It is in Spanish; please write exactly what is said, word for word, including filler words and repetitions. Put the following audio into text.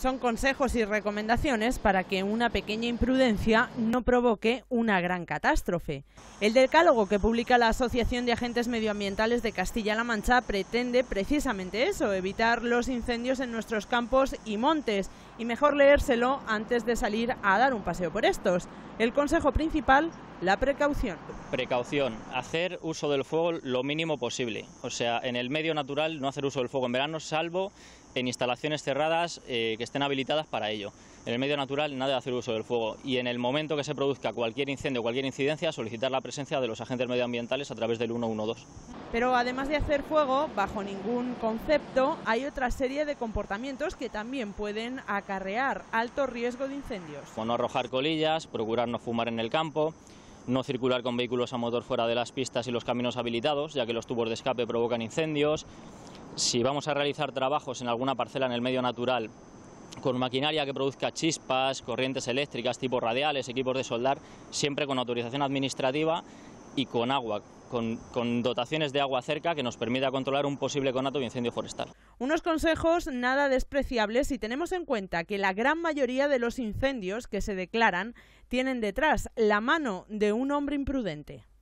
Son consejos y recomendaciones para que una pequeña imprudencia no provoque una gran catástrofe. El decálogo que publica la Asociación de Agentes Medioambientales de Castilla-La Mancha pretende precisamente eso, evitar los incendios en nuestros campos y montes, y mejor leérselo antes de salir a dar un paseo por estos. El consejo principal, la precaución. Precaución, hacer uso del fuego lo mínimo posible. O sea, en el medio natural no hacer uso del fuego en verano, salvo en instalaciones cerradas eh, que estén habilitadas para ello. En el medio natural nada de hacer uso del fuego, y en el momento que se produzca cualquier incendio o cualquier incidencia, solicitar la presencia de los agentes medioambientales a través del uno uno dos. Pero además de hacer fuego, bajo ningún concepto, hay otra serie de comportamientos que también pueden acarrear alto riesgo de incendios. Como no arrojar colillas, procurar no fumar en el campo, no circular con vehículos a motor fuera de las pistas y los caminos habilitados, ya que los tubos de escape provocan incendios. Si vamos a realizar trabajos en alguna parcela en el medio natural con maquinaria que produzca chispas, corrientes eléctricas, tipos radiales, equipos de soldar, siempre con autorización administrativa y con agua, con, con dotaciones de agua cerca que nos permita controlar un posible conato de incendio forestal. Unos consejos nada despreciables si tenemos en cuenta que la gran mayoría de los incendios que se declaran tienen detrás la mano de un hombre imprudente.